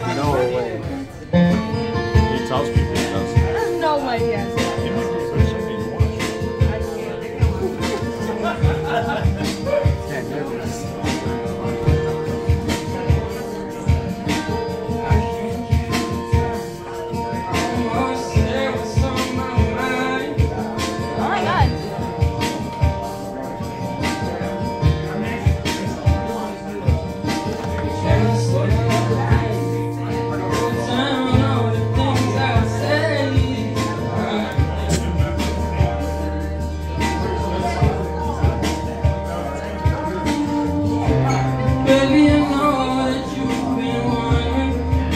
No way. He tells people he does. There's no way he has that. It might be for something you watch. Yeah, nervous. Oh my god. Baby, I know that you've been wondering.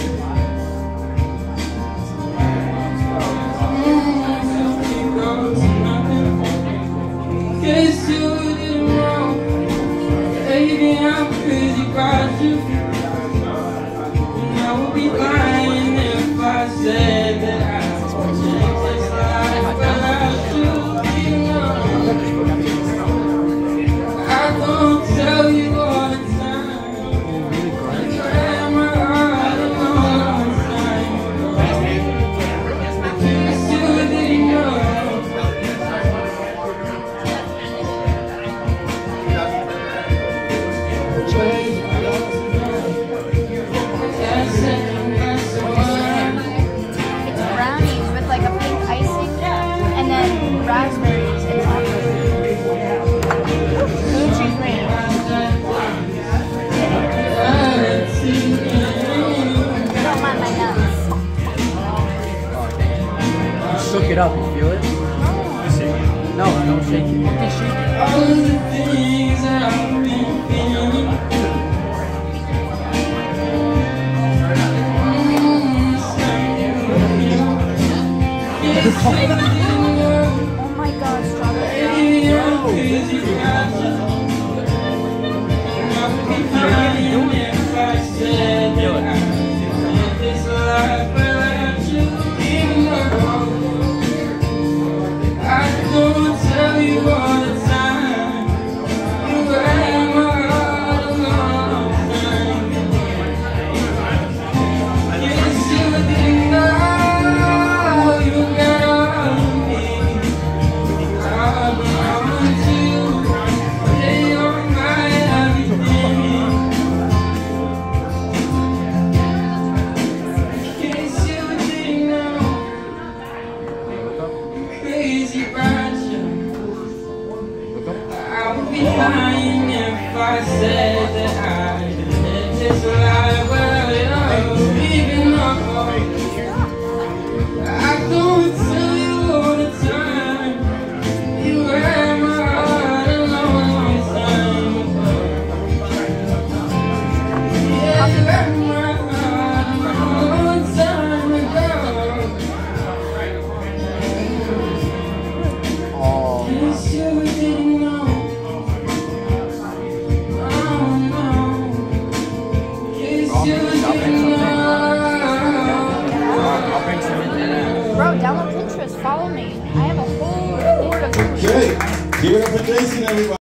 Guess you didn't wrong. Baby, I'm crazy about you. And I would be lying if I said that I would change this life without you. You know, I don't tell you all the time. You have my heart all the time. Guess you didn't know. It's brownies with like a pink icing and then raspberries and chocolate. Gucci green. Don't mind my nuts. Shook it up. You feel it? No, don't shake it. You can shake it. All of the things that I've been feeling. Oh my god, strawberry. Baby, I'm crazy about you. I would be lying if I said that I could live this life without you. Even though I don't tell you all the time. You have my heart a long time. Guess you didn't know you got all of me. I belong to you. Yeah, you're my everything. Guess you didn't know. Crazy about you. I would be lying if I said that I could live this life without you. Even though I don't tell you all the time. You had my heart a long time ago. Yeah, you had my heart a long time ago. Oh. Guess you didn't know. Oh no. Guess you didn't know. I'll bring some in there. Bro, download Pinterest. Follow me. I have a whole board of Okay, give it up for Jason, everybody.